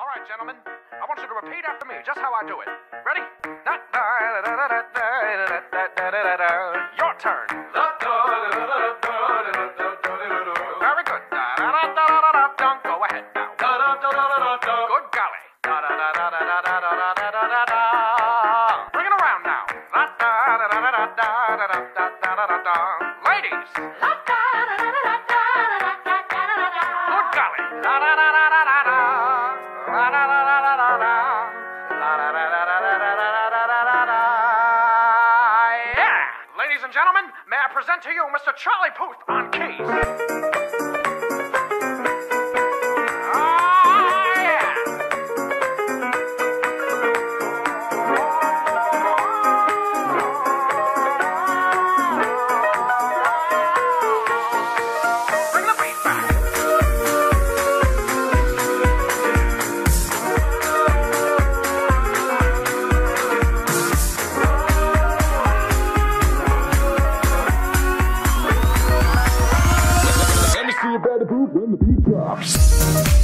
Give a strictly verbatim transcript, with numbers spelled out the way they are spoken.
right, gentlemen. I want you to repeat after me, just how I do it. Ready? Your turn. Very good. Go ahead now. Good golly. Bring it around now. Ladies. Good golly. Yeah! Ladies and gentlemen, may I present to you Mister Charlie Puth on keys. You better move when the beat drops.